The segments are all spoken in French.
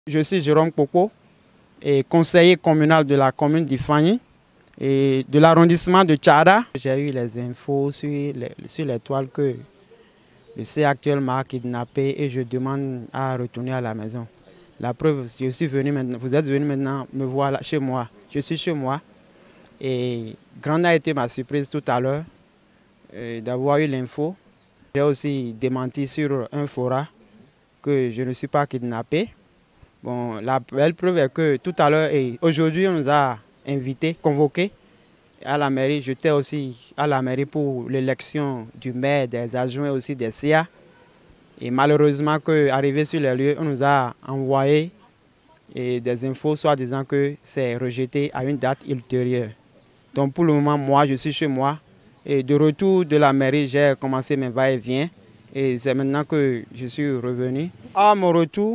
Je suis Jérôme Popo, et conseiller communal de la commune d'Ifani et de l'arrondissement de Tchada. J'ai eu les infos sur les toiles que le C actuellement a kidnappé et je demande à retourner à la maison. La preuve, je suis venu maintenant, vous êtes venu maintenant me voir là, chez moi. Je suis chez moi et grande a été ma surprise tout à l'heure d'avoir eu l'info. J'ai aussi démenti sur un fora que je ne suis pas kidnappé. Bon, la belle preuve est que tout à l'heure et aujourd'hui, on nous a invités, convoqués à la mairie. J'étais aussi à la mairie pour l'élection du maire, des adjoints aussi des CA. Et malheureusement, arrivé sur les lieux, on nous a envoyé des infos soit disant que c'est rejeté à une date ultérieure. Donc pour le moment, moi, je suis chez moi. Et de retour de la mairie, j'ai commencé mes va-et-vient. Et c'est maintenant que je suis revenu. À mon retour,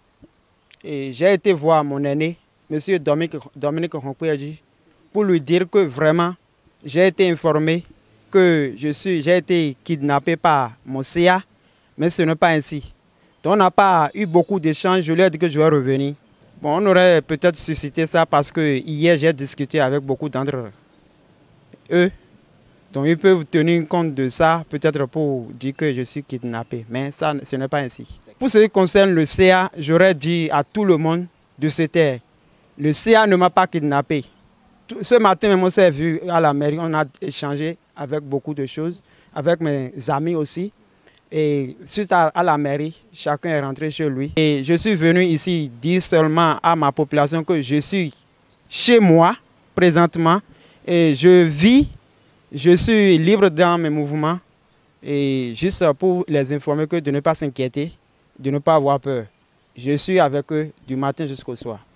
j'ai été voir mon aîné, M. Dominique Ronkouedji, pour lui dire que vraiment, j'ai été informé que j'ai été kidnappé par mon CA, mais ce n'est pas ainsi. Donc on n'a pas eu beaucoup d'échanges, je lui ai dit que je vais revenir. Bon, on aurait peut-être suscité ça parce que hier j'ai discuté avec beaucoup d'entre eux. Donc ils peuvent tenir compte de ça, peut-être pour dire que je suis kidnappé. Mais ça, ce n'est pas ainsi. Pour ce qui concerne le CA, j'aurais dit à tout le monde de se taire. Le CA ne m'a pas kidnappé. Ce matin même, on s'est vu à la mairie, on a échangé avec beaucoup de choses, avec mes amis aussi. Et suite à la mairie, chacun est rentré chez lui. Et je suis venu ici dire seulement à ma population que je suis chez moi présentement et je vis. Je suis libre dans mes mouvements et juste pour les informer que de ne pas s'inquiéter, de ne pas avoir peur. Je suis avec eux du matin jusqu'au soir.